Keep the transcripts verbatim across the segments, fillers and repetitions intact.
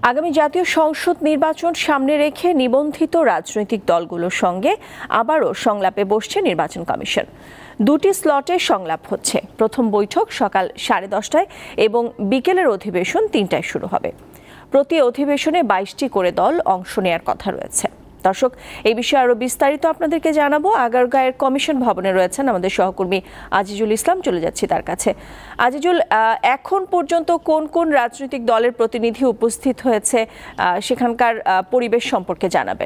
আগামী জাতীয় সংসদ নির্বাচন সামনে রেখে নিবন্ধিত রাজনৈতিক দলগুলোর সঙ্গে আবারও সংলাপে বসছে নির্বাচন কমিশন। দুটি স্লটে সংলাপ হচ্ছে। প্রথম বৈঠক সকাল সাড়ে দশটায় এবং বিকেলের অধিবেশন তিনটায় শুরু হবে। প্রতি অধিবেশনে বাইশটি করে দল অংশ নেওয়ার কথা রয়েছে। দর্শক, এই বিষয়ে আরো বিস্তারিত আপনাদেরকে জানাবো। আগারগাঁয়ের কমিশন ভবনে রয়েছেন আমাদের সহকর্মী আজিজুল ইসলাম, চলে যাচ্ছি তার কাছে। আজিজুল, এখন পর্যন্ত কোন কোন রাজনৈতিক দলের প্রতিনিধি উপস্থিত হয়েছে, সেখানকার পরিবেশ সম্পর্কে জানাবেন।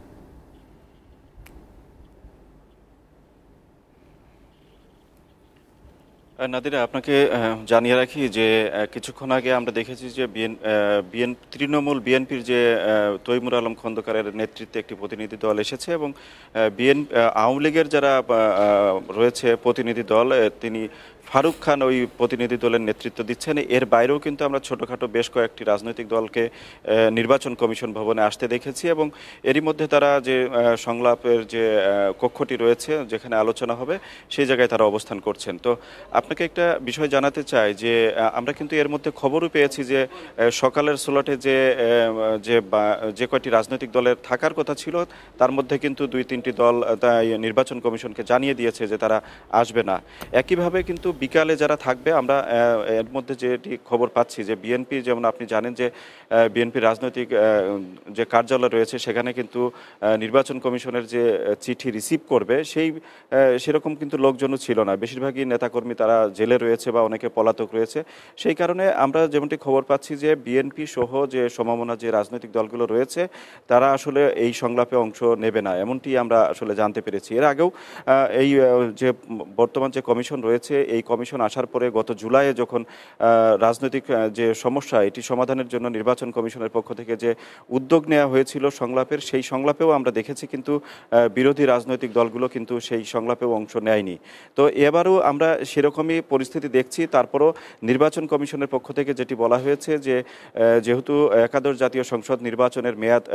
নাদিরা, আপনাকে জানিয়ে রাখি যে কিছুক্ষণ আগে আমরা দেখেছি যে বিএন তৃণমূল বিএনপির যে তৈমুর আলম খন্দকারের নেতৃত্বে একটি প্রতিনিধি দল এসেছে এবং বিএন আওয়ামী লীগের যারা রয়েছে প্রতিনিধি দল, তিনি ফারুক খান ওই প্রতিনিধি দলের নেতৃত্ব দিচ্ছেন। এর বাইরেও কিন্তু আমরা ছোটোখাটো বেশ কয়েকটি রাজনৈতিক দলকে নির্বাচন কমিশন ভবনে আসতে দেখেছি এবং এরই মধ্যে তারা যে সংলাপের যে কক্ষটি রয়েছে যেখানে আলোচনা হবে সেই জায়গায় তারা অবস্থান করছেন। তো আপনাকে একটা বিষয় জানাতে চাই যে আমরা কিন্তু এর মধ্যে খবরও পেয়েছি যে সকালের স্লটে যে যে যে কয়টি রাজনৈতিক দলের থাকার কথা ছিল তার মধ্যে কিন্তু দুই তিনটি দল তাই নির্বাচন কমিশনকে জানিয়ে দিয়েছে যে তারা আসবে না। একইভাবে কিন্তু বিকালে যারা থাকবে, আমরা এর মধ্যে যেটি খবর পাচ্ছি যে বিএনপি, যেমন আপনি জানেন যে বিএনপি রাজনৈতিক যে কার্যালয় রয়েছে সেখানে কিন্তু নির্বাচন কমিশনের যে চিঠি রিসিভ করবে সেই সেরকম কিন্তু লোকজনও ছিল না। বেশিরভাগই নেতাকর্মী তারা জেলে রয়েছে বা অনেকে পলাতক রয়েছে। সেই কারণে আমরা যেমনটি খবর পাচ্ছি যে বিএনপি সহ যে সমমনা যে রাজনৈতিক দলগুলো রয়েছে তারা আসলে এই সংলাপে অংশ নেবে না, এমনটি আমরা আসলে জানতে পেরেছি। এর আগেও এই যে বর্তমান যে কমিশন রয়েছে এই কমিশন আসার পরে গত জুলাইয়ে যখন রাজনৈতিক যে সমস্যা এটি সমাধানের জন্য নির্বাচন কমিশনের পক্ষ থেকে যে উদ্যোগ নেওয়া হয়েছিল সংলাপের, সেই সংলাপেও আমরা দেখেছি কিন্তু বিরোধী রাজনৈতিক দলগুলো কিন্তু সেই সংলাপেও অংশ নেয়নি। তো এবারও আমরা সেরকমই পরিস্থিতি দেখছি। তারপরও নির্বাচন কমিশনের পক্ষ থেকে যেটি বলা হয়েছে যে যেহেতু একাদশ জাতীয় সংসদ নির্বাচনের মেয়াদ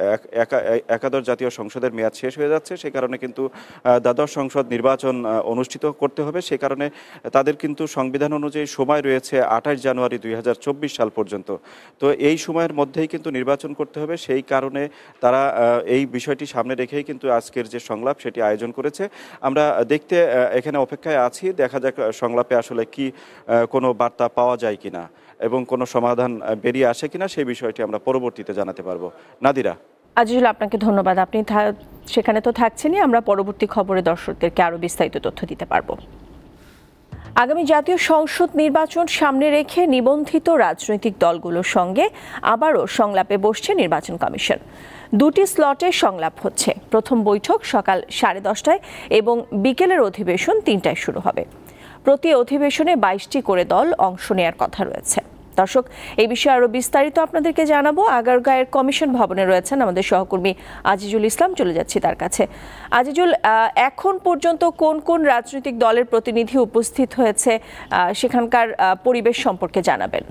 একাদশ জাতীয় সংসদের মেয়াদ শেষ হয়ে যাচ্ছে, সে কারণে কিন্তু দ্বাদশ সংসদ নির্বাচন অনুষ্ঠিত করতে হবে। সে কারণে তাদের কিন্তু সংবিধান অনুযায়ী সময় রয়েছে আঠাশ জানুয়ারি দুই হাজার চব্বিশ সাল পর্যন্ত। তো এই সময়ের মধ্যেই কিন্তু নির্বাচন করতে হবে। সেই কারণে তারা এই বিষয়টি সামনে রেখেই কিন্তু আজকের যে সংলাপ সেটি আয়োজন করেছে। আমরা দেখতে এখানে অপেক্ষায় আছি, দেখা যাক সংলাপে আসলে কি কোনো বার্তা পাওয়া যায় কিনা এবং কোনো সমাধান বেরিয়ে আসে কিনা, সেই বিষয়টি আমরা পরবর্তীতে জানাতে পারবো। নাদিরা। আজিজুল, আপনাকে ধন্যবাদ। আপনি সেখানে তো থাকছেনই, আমরা পরবর্তী খবরে দর্শকদেরকে আরো বিস্তারিত তথ্য দিতে পারবো। আগামী জাতীয় সংসদ নির্বাচন সামনে রেখে নিবন্ধিত রাজনৈতিক দলগুলোর সঙ্গে আবারও সংলাপে বসছে নির্বাচন কমিশন। দুটি স্লটে সংলাপ হচ্ছে। প্রথম বৈঠক সকাল সাড়ে দশটায় এবং বিকেলের অধিবেশন তিনটায় শুরু হবে। প্রতি অধিবেশনে বাইশটি করে দল অংশ নেওয়ার কথা রয়েছে। দর্শক, এই বিষয়ে আরো বিস্তারিত আপনাদেরকে জানাবো। আগারগাঁয়ের কমিশন ভবনে রয়েছেন আমাদের সহকর্মী আজিজুল ইসলাম, চলে যাচ্ছি তার কাছে। আজিজুল, এখন পর্যন্ত কোন কোন রাজনৈতিক দলের প্রতিনিধি উপস্থিত হয়েছে, সেখানকার পরিবেশ সম্পর্কে জানাবেন।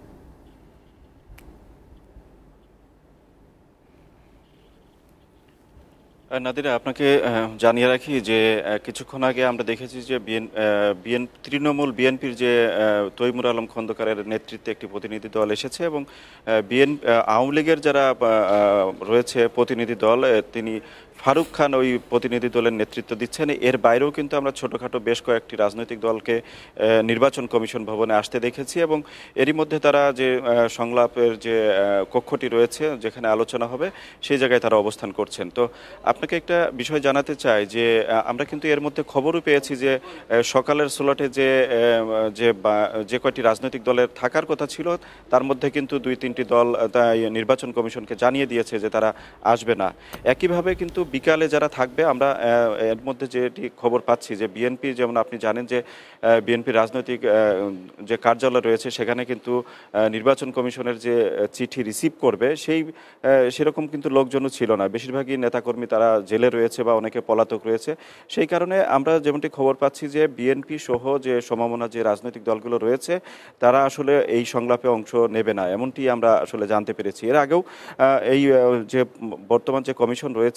নাদিরা, আপনাকে জানিয়ে রাখি যে কিছুক্ষণ আগে আমরা দেখেছি যে বিএন তৃণমূল বিএনপির যে তৈমুর আলম খন্দকারের নেতৃত্বে একটি প্রতিনিধি দল এসেছে এবং বিএন আওয়ামী লীগের যারা রয়েছে প্রতিনিধি দল, তিনি ফারুক খান ওই প্রতিনিধি দলের নেতৃত্ব দিচ্ছেন। এর বাইরেও কিন্তু আমরা ছোটোখাটো বেশ কয়েকটি রাজনৈতিক দলকে নির্বাচন কমিশন ভবনে আসতে দেখেছি এবং এরই মধ্যে তারা যে সংলাপের যে কক্ষটি রয়েছে যেখানে আলোচনা হবে সেই জায়গায় তারা অবস্থান করছেন। তো আপনাকে একটা বিষয় জানাতে চাই যে আমরা কিন্তু এর মধ্যে খবরও পেয়েছি যে সকালের স্লটে যে যে যে কয়টি রাজনৈতিক দলের থাকার কথা ছিল তার মধ্যে কিন্তু দুই তিনটি দল তাই নির্বাচন কমিশনকে জানিয়ে দিয়েছে যে তারা আসবে না। একইভাবে কিন্তু বিকালে যারা থাকবে, আমরা এর মধ্যে যেটি খবর পাচ্ছি যে বিএনপি, যেমন আপনি জানেন যে বিএনপি রাজনৈতিক যে কার্যালয় রয়েছে সেখানে কিন্তু নির্বাচন কমিশনের যে চিঠি রিসিভ করবে সেই সেরকম কিন্তু লোকজনও ছিল না। বেশিরভাগই নেতাকর্মী তারা জেলে রয়েছে বা অনেকে পলাতক রয়েছে। সেই কারণে আমরা যেমনটি খবর পাচ্ছি যে বিএনপি সহ যে সমমনা যে রাজনৈতিক দলগুলো রয়েছে তারা আসলে এই সংলাপে অংশ নেবে না, এমনটি আমরা আসলে জানতে পেরেছি। এর আগেও এই যে বর্তমান যে কমিশন রয়েছে এই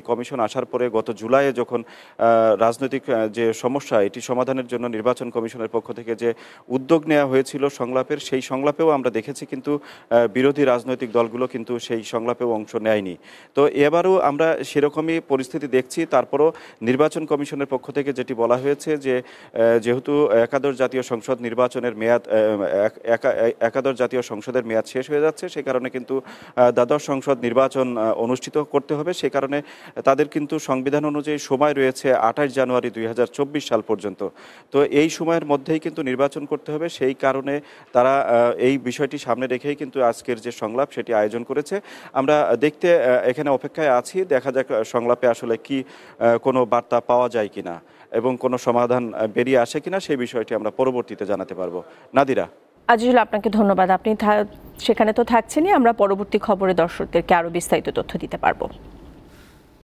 কমিশন আসার পরে গত জুলাইয়ে যখন রাজনৈতিক যে সমস্যা এটি সমাধানের জন্য নির্বাচন কমিশনের পক্ষ থেকে যে উদ্যোগ নেওয়া হয়েছিল সংলাপের, সেই সংলাপেও আমরা দেখেছি কিন্তু বিরোধী রাজনৈতিক দলগুলো কিন্তু সেই সংলাপেও অংশ নেয়নি। তো এবারও আমরা সেরকমই পরিস্থিতি দেখছি। তারপরও নির্বাচন কমিশনের পক্ষ থেকে যেটি বলা হয়েছে যে যেহেতু একাদশ জাতীয় সংসদ নির্বাচনের মেয়াদ একাদশ জাতীয় সংসদের মেয়াদ শেষ হয়ে যাচ্ছে, সে কারণে কিন্তু দ্বাদশ সংসদ নির্বাচন অনুষ্ঠিত করতে হবে। সে কারণে তাদের কিন্তু সংবিধান অনুযায়ী সময় রয়েছে আঠাশ জানুয়ারি দুই হাজার চব্বিশ সাল পর্যন্ত। তো এই সময়ের মধ্যেই কিন্তু নির্বাচন করতে হবে। সেই কারণে তারা এই বিষয়টি সামনে রেখেই কিন্তু আজকের যে সংলাপ সেটি আয়োজন করেছে। আমরা দেখতে এখানে অপেক্ষায় আছি, দেখা যাক সংলাপে আসলে কি কোনো বার্তা পাওয়া যায় কিনা এবং কোনো সমাধান বেরিয়ে আসে কিনা, সেই বিষয়টি আমরা পরবর্তীতে জানাতে পারবো। নাদিরা, আজিজুল, আপনাকে ধন্যবাদ। আপনি সেখানে তো থাকছেনই, আমরা পরবর্তী খবরে দর্শকদেরকে আরো বিস্তারিত তথ্য দিতে পারবো।